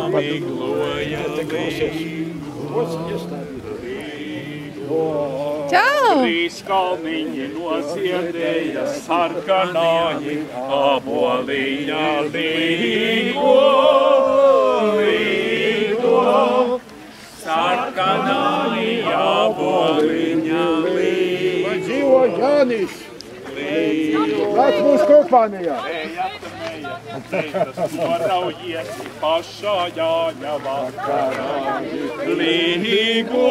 pamigloja Čau! Trīs kalniņi noziedēja sarkanāji, aboliņa līgo, līgo. Sarkanāji, aboliņa līgo. Vai dzīvo Jānis? Nāc mūsu kompānijā. Teitas noraujies pašā Jāņa vakarā. Līgo,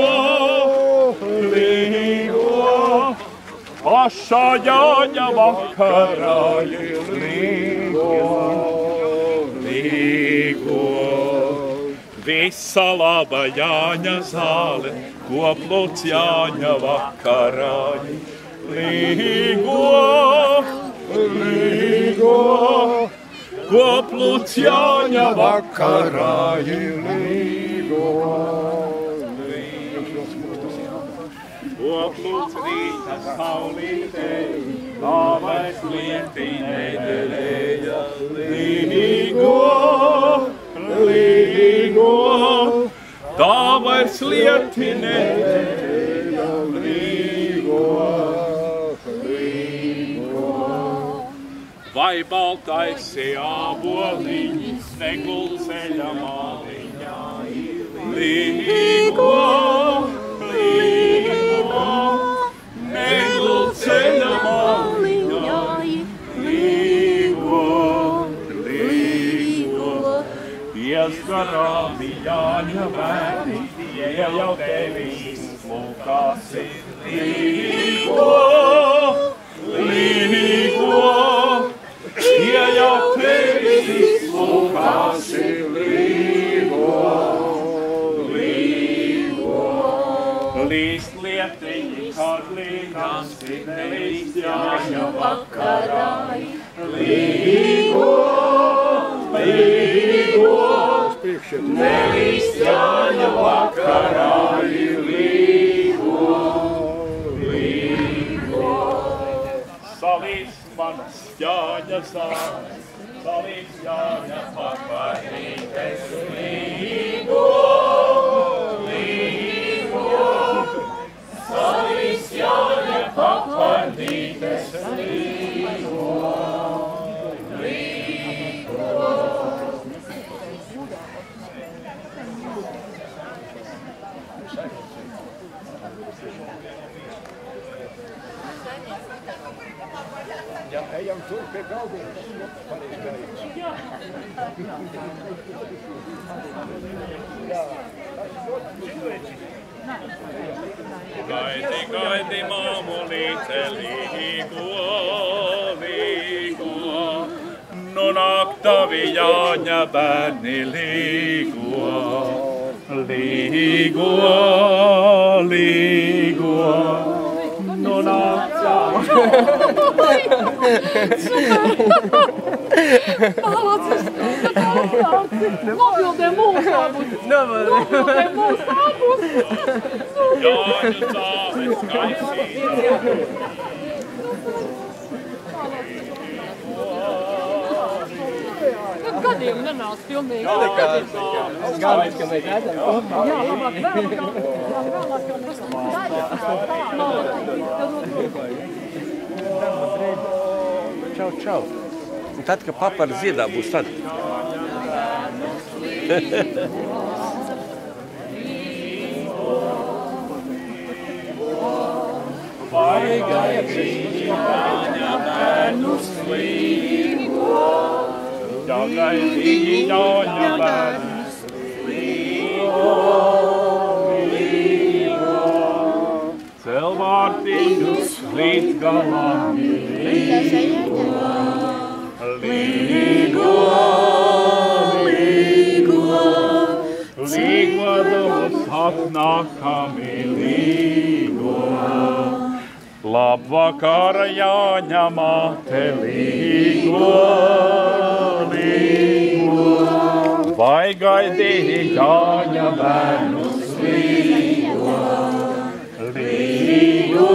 līgo, pašā Jāņa vakarā. Līgo, līgo. Visa laba Jāņa zāle, kopluts Jāņa vakarā. Līgo, līgo, kopluts Jāņa vakarā. Līgo, līgo, kopluts rīta saulītei, kāvais lientīnei derēja. Līgo, līgo, kāvais lientīnei derēja. Līgo, vai baltais aboliņi, negulceļa māliņā. Līgo, līgo, negulceļa māliņā. Līgo, līgo, iesgarāmi Jāņa bērni, tie jau tevis lūkāsi. Līgo, līgo, ja jau tevis lūkāsi. Līgo, līgo, līst lietiņi, kad līgāsi, nelīst Jāņa vakarā. Līgo, līgo, nelīst Jāņa vakarā. Līgo, līgo, salīst manas Jāņa zāles, salīdz Jāņa paparītes. Līgo, līgo, salīdz Jāņa paparītes. Līgo, līgo. Ja ejam tur pie galdiņa, pareiz gājums. Gaidi, gaidi, mamulīte, līgo, līgo. Nu nāk tavi Jāņa bērni, līgo, līgo, līgo. Nu nāk tavi. Nobildē mūsu abus! Nobildē mūsu abus! Jāņu zāles kaisīja. Gadiem nenāc pilnīgi. Galvenais, ka mēs redzam kopā. Jā, labāk Čau, čau. Un tad, kad papara ziedā būs tad. Vai gaidīji Jāņa bērnus līgo, ja gaidīji Jāņa bērnus līgo, līgo. Celvārtiņus līdz galam līgo, līgo, līgo. Līgodavus atnākami līgo. Labvakar, Jāņa māte, līgo, līgo. Vai gaidīji Jāņa bērnus līgo, līgo,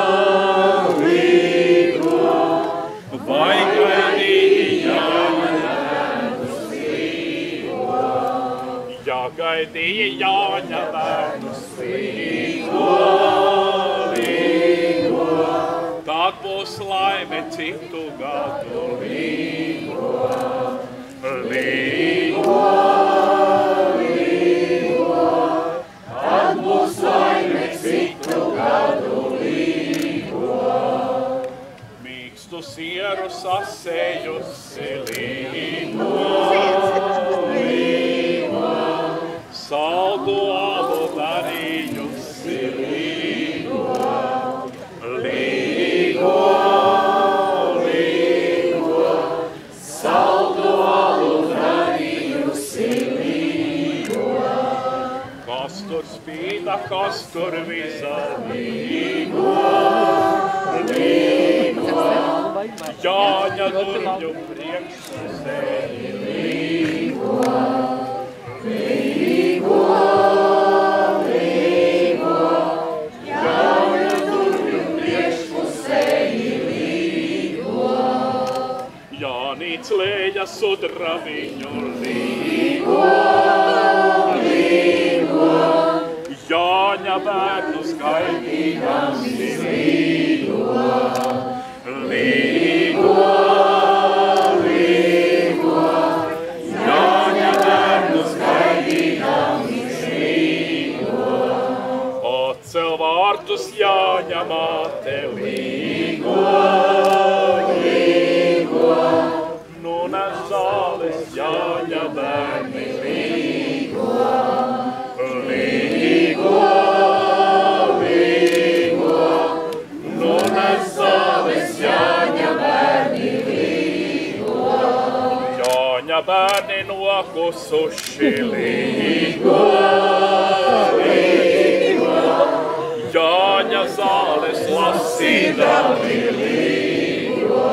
līgo. Vai gaidīji Jāņa bērnus līgo, Sagaidīja Jāņa bērnus līgo. Tad būs laime citu gadu līgo. Tad būs laime citu gadu līgo. Mīkstu sieru sasējusi līgo. Saldu alu darījusi līgo. Saldu alu darījusi līgo. Kas tur spīda, kas tur visa līgo. Jāņa durvju priekšpusē līgo. Jāņa durvju priekšpusē līgo. Jānīc lēja sudra viņu līgo. Jāņa bērnus gaidījams līgo. Jāņa bērnus gaidījams līgo. Atcel vārtus Jāņa māte līgo. Nu nes zāles Jāņa bērni līgo. Nu nes zāles Jāņa bērni līgo. Jāņa bērni nokusuši līgo. Jāņa zāles lasīdami līgo.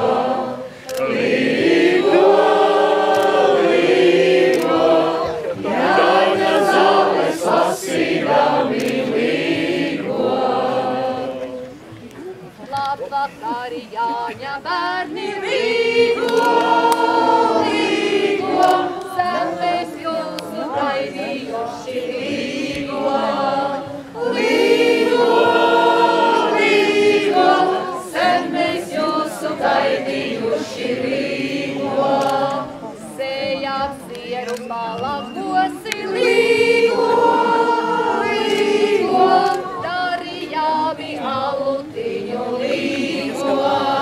Jāņa zāles lasīdami līgo. Labvakar, Jāņa bērni līgo. Sen mēs jūsu gaidījuši līgo. Sen mēs jūsu gaidījuši līgo. Sējāt sieru palakosi līgo. Darījāmi alutiņu līgo.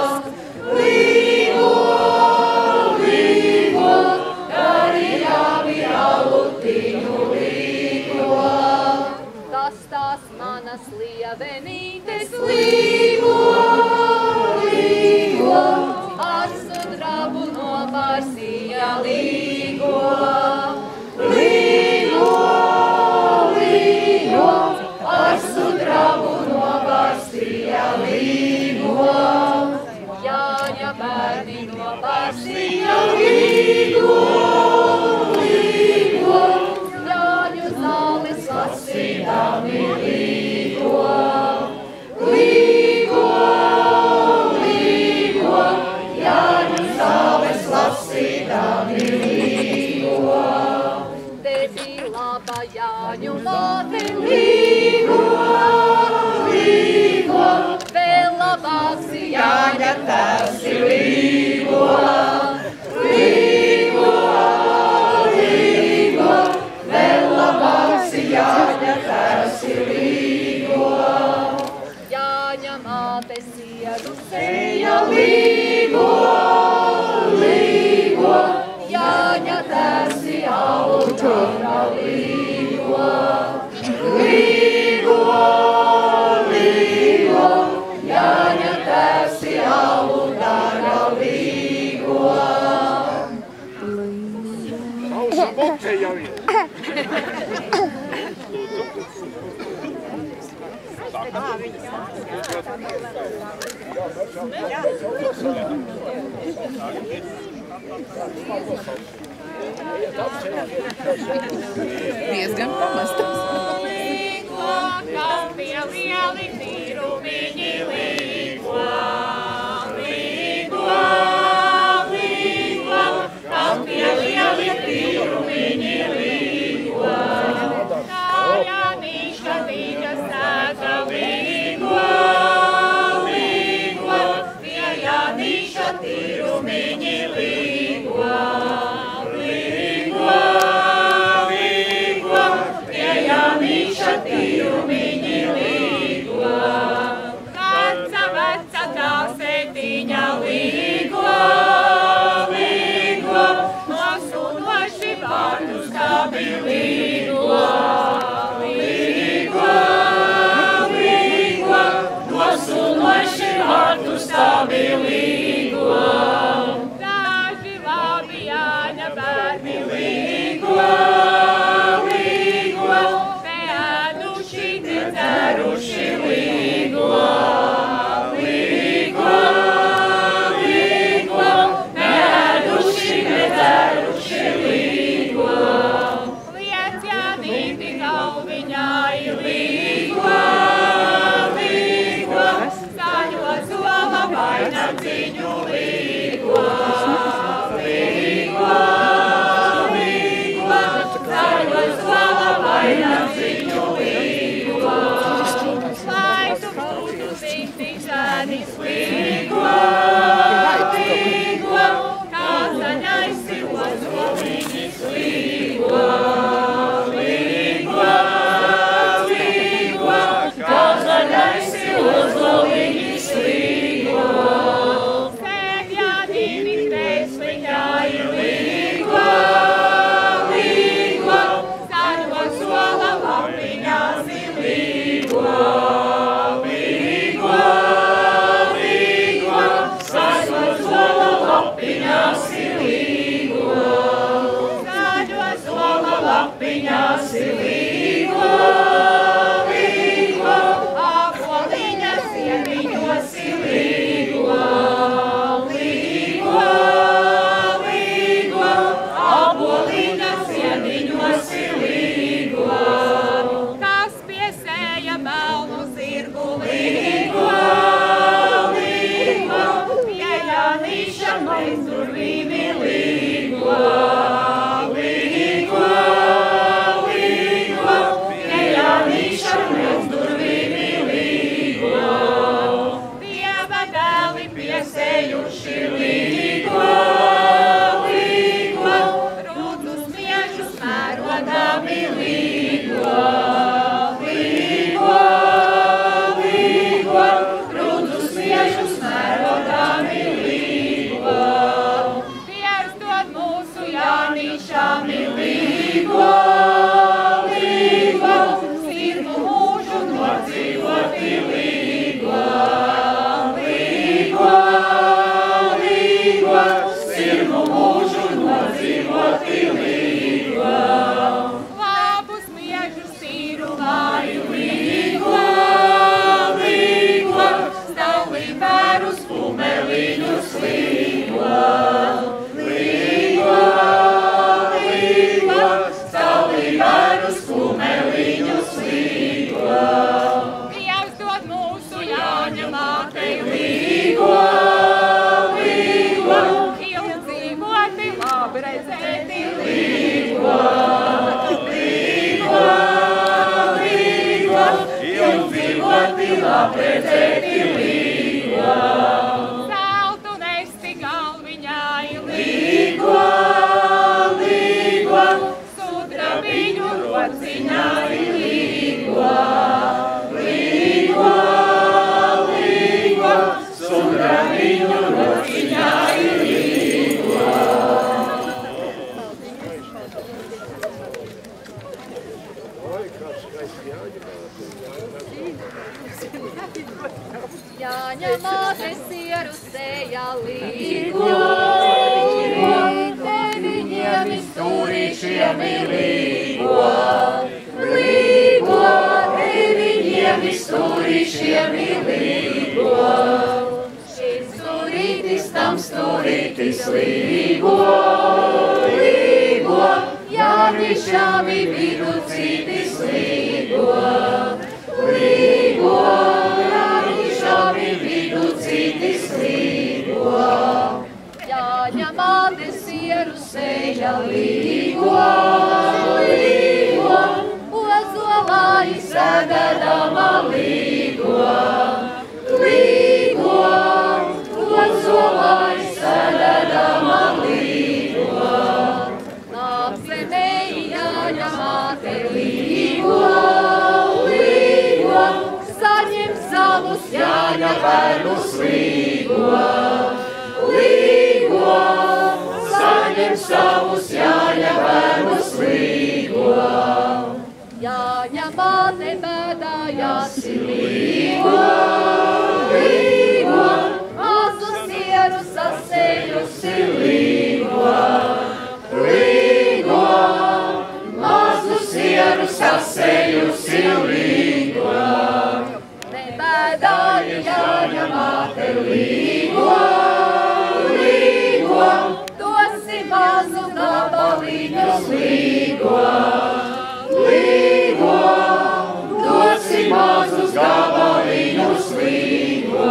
Darījāmi alutiņu līgo. Tas tās manas lievenītes līgo. Ar sudrabu nobarsīja līgo. Ar sudrabu nobarsīja līgo. Jāņa bērni nobarsīja līgo. Jāņu zāles lasīdami līgo. Jāņu zāles lasīdami līgo. Te bija laba Jāņu māte līgo. Vēl labāks Jāņa tēvs līgo. Vēl labāks Jāņa tēvs līgo. Jāņa māte sieru sēja līgo. Jāņa tēvs aluķina līgo. Jāņa tēvs aluķina līgo. Ausa bote jau ir. Diezgan pamestas. Kam pie lieli tīrumiņi līgo. Kam pie lieli tīrumiņi līgo. mīlīgo, līgo, līgo, nosuluši vārtus tavi līgo. Daži labi jāņa bērni līgo, līgo, neēduši, nedzeruši līgo. Vainagdziņu līgo, līgo, līgo, zaļo slava vainagdziņu līgo. Lai tu būtu sīktīgs ēnis līgo, līgo, kā zaļais ir ozoliņas līgo, līgo, līgo, kā zaļais ir ozoliņas līgo. Lapiņās ir līgo, līgo, apoliņas iemiņos ir līgo, līgo, līgo, apoliņas iemiņos ir līgo. Kas piesēja melnu zirgu līgo, līgo, pie Jānīša mēs durvīm ir līgo. Piesējuši līgo, līgo, rūdzus miešus mērodami līgo, līgo, līgo, rūdzus miešus mērodami līgo. Dievs dod mūsu Jānīšam līgo, līgo, sirmu mūžu nodzīvoti līgo. Sirmu mūžu nodzīvoti līgo. Labus miežus tīru māju līgo, līgo, stāvlī pērus kumeliņus līgo, līgo, līgo, stāvlī pērus kumeliņus līgo. Dievs dod mūsu Jāņa mātei līgo, redzēti līgo, līgo, līgo, ilgdzīvoti labredzēti līgo. Zeltu nesti galviņai līgo, līgo, sudrabiņu rociņai līgo, līgo, līgo, sudrabiņu rociņai līgo. Jāņa māte sieru sēja līgo, deviņiem izturīšiem ir līgo, līgo, deviņiem izturīšiem ir līgo. Šis sturītis tam sturītis līgo, līgo, Jānīšam ir viducītis līgo, līgo, Jānīšam ir viducītis līgo. Jāņa māte sieru sēja līgo, līgo, ozolā izsēdēdama līgo, līgo, ozolā izsēdēdama līgo. Apzemē Jāņa māte līgo, līgo, saņem savus Jāņa bērnus līgo, līgo, saņem savus Jāņa bērnus līgo. līgo, līgo, mazu sieru sasējusi līgo, līgo, mazu sieru sasējusi līgo. Nebēdāji Jāņa māte līgo, līgo, dosi mazu gabaliņus līgo, līgo, dosi mazus gabaliņus līgo.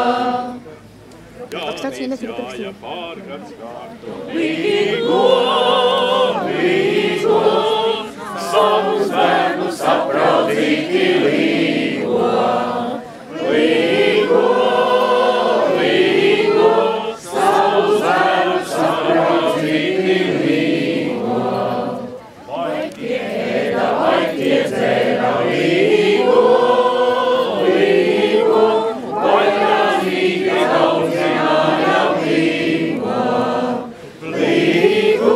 Līgo, līgo, savus bērnus apraudzīgi līgo, līgo, līgo, savus bērnus apraudzīgi līgo. Vai tie ēda, vai tie dzēra līgo, līgo, vai krāsīgi daudzināja līgo, līgo,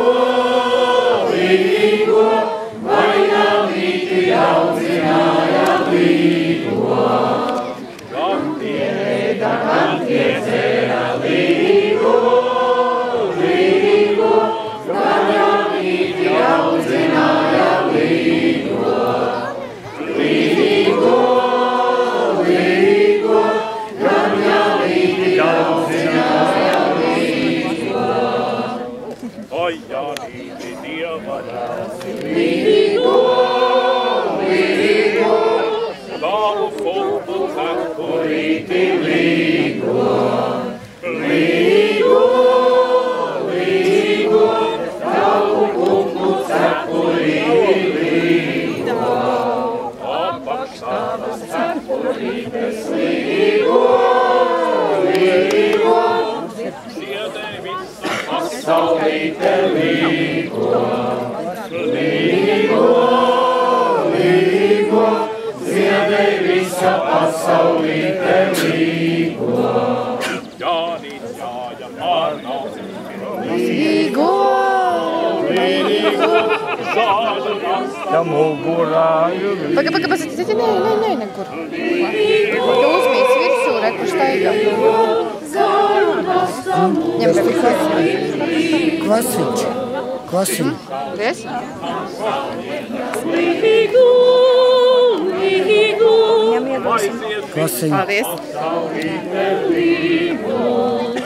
līgo, vai navīti daudzināja līgo. Gan tie ēda, gan tie dzēra līgo, līgo, gan navīti daudzināja līgo, līgo, līgo, gan navīti daudzināja līgo. Oi, Jānīti, Dieva dāsi, Līgo, līgo, tavu fundu cepurīti līgo, līgo, līgo, tavu kungu cepurīti līgo, apakštāvas cepurītes līgo, līgo, ziedē visa pasaulīte līgo, līgo, līgo, ziedē visa pasaulīte līgo. Jānis jāja pārnāc, Līgo, līgo. žāda nāc, Ja mugurā ir Paga, pasakīsiet, nē, nekur. Tu uzmīs virsū, re, kur staigā. Ņem, Kvasiņ. Lies? Kvasiņ. Paldies. pasaulīte līgo.